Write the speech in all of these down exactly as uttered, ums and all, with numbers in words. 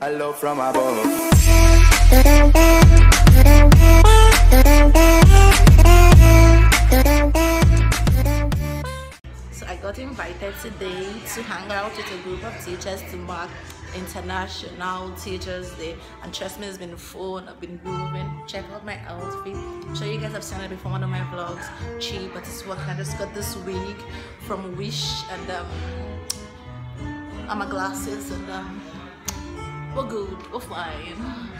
I love from above. So I got invited today to hang out with a group of teachers to mark International Teachers Day, and trust me, it's been fun. I've been moving. Check out my outfit. I'm sure you guys have seen it before, one of my vlogs. Cheap, but it's what I just got this wig from Wish, and um, and my glasses, and um, we're good, we're fine.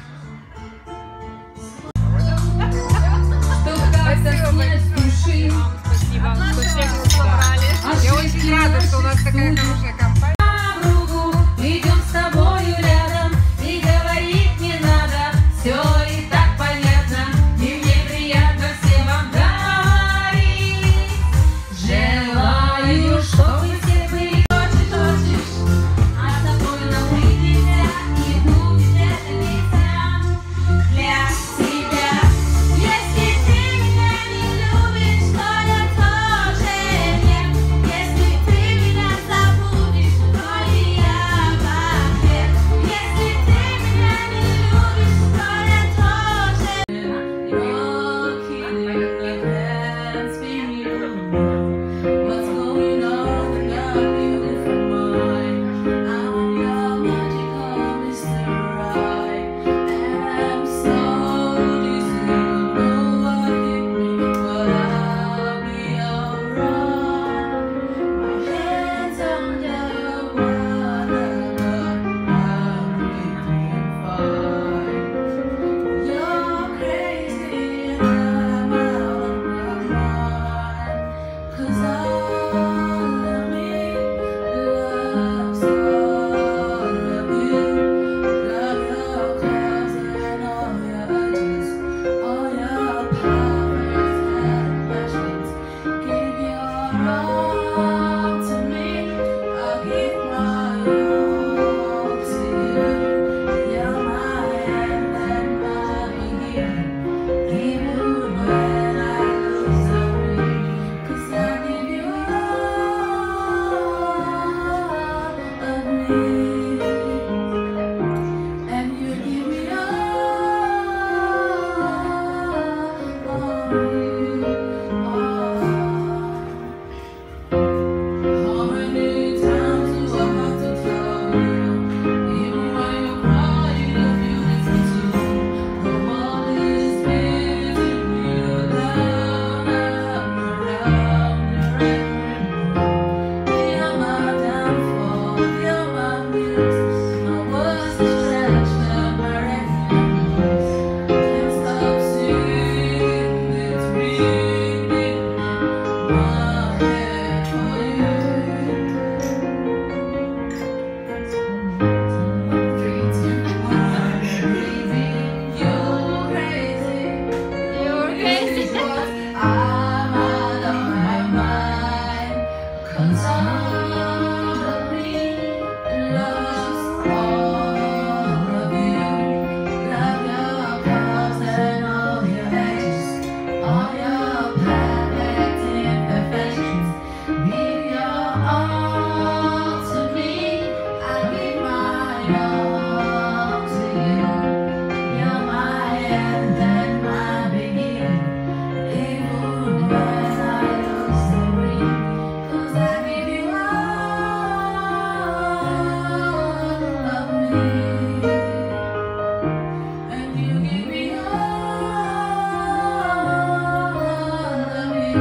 Я очень рада, что у нас такая хорошая компания. Идем с тобою рядом, и говорить не надо, все и так понятно, и мне приятно всем вам говорить. Желаю, чтобы все были очень хочешь, а с тобой нам быть нельзя, и будет это нельзя для тебя. Если ты меня не любишь, то я тоже нет. Если ты меня забудешь, то и я в ответ. Если ты меня не любишь, то я тоже. You're killing the past beneath. What's going on in your beautiful mind? I'm your magical Mister Right, and I'm so dizzy. You know what hit me, but I'll be alright. My hands under your water, but I'll be fine. You're crazy and I'm out of my mind, 'cause all of me loves all of you. Love your curves and all your edges, all your perfect passions. Give your all to me, I'll give my all to you. You're my end and my beginning, even when I lose the ring. 'Cause I give you all of me, and you give me all of you. How many times do I have to tell you? Even when you cry, you feel this too. The world is beating you down and around your every move. You're my downfall, you're my muse, my worst distraction, my refuge. Can't stop singing, it's ringing in my head for you. Three, two, one, breathing. You're crazy, you're crazy. I'm out of my mind, 'cause all of me loves all of you. Love your curves and all your edges, all your perfect imperfections. Give your all to me, I give my all to you. You're my end and my beginning, even when I lose the ring. 'Cause I give you all of me, and you give me all of you.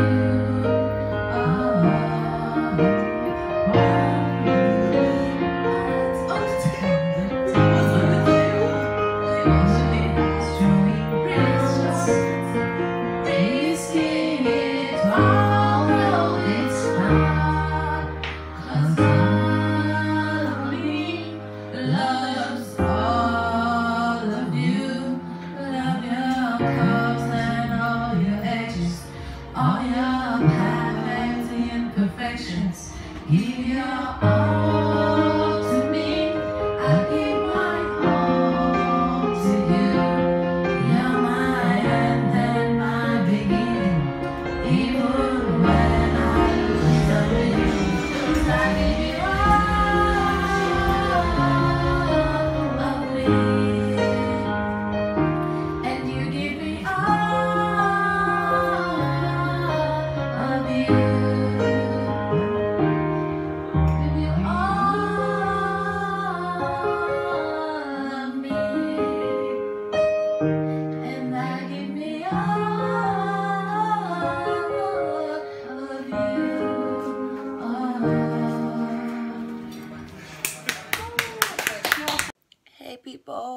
Risking it all, no, it's not. 'Cause all of me loves all of you. Love your curves and all your edges, all your perfect imperfections. Give your all to me, I give my all to you. You're my end and my beginning, even when I lose the ring. 'Cause I give you all of me.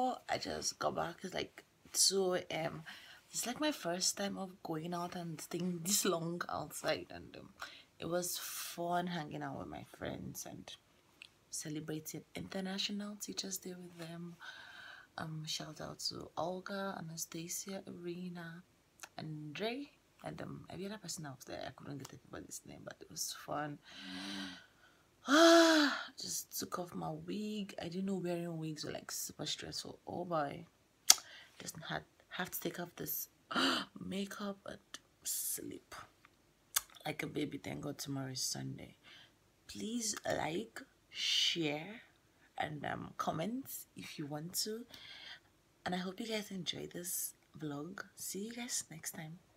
now I just got back. It's like two a m. It's like my first time of going out and staying this long outside, and um, it was fun hanging out with my friends and celebrating International Teachers Day with them. Um, shout out to Olga, Anastasia, Irina, Andre, and um, every other person out there. I couldn't get everybody's name, but it was fun. Ah, just took off my wig. I didn't know wearing wigs were like super stressful. Oh boy, just had have to take off this makeup and sleep like a baby. Thank God tomorrow is Sunday. Please like, share, and um, comment if you want to. And I hope you guys enjoy this vlog. See you guys next time.